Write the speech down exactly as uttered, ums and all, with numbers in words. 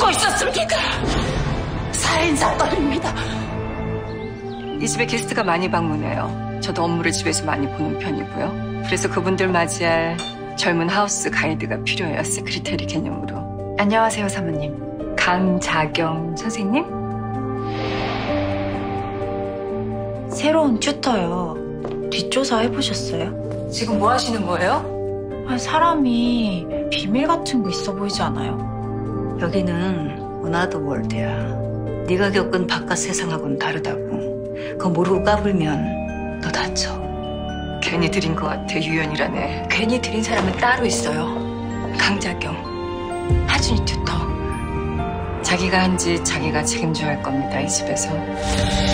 죽어 있었습니까? 살인사건입니다. 이 집에 게스트가 많이 방문해요. 저도 업무를 집에서 많이 보는 편이고요. 그래서 그분들 맞이할 젊은 하우스 가이드가 필요해요. 세크리테리 개념으로. 안녕하세요, 사모님. 강자경 선생님? 새로운 튜터요. 뒷조사 해보셨어요? 지금 뭐 하시는 거예요? 아니, 사람이 비밀 같은 거 있어 보이지 않아요? 여기는 원하드 월드야. 네가 겪은 바깥 세상하고는 다르다고. 그거 모르고 까불면 너 다쳐. 괜히 들인 것 같아, 유연이라네. 괜히 들인 사람은 따로 있어요. 강자경, 하준이 튜터. 자기가 한 짓 자기가 책임져야 할 겁니다, 이 집에서.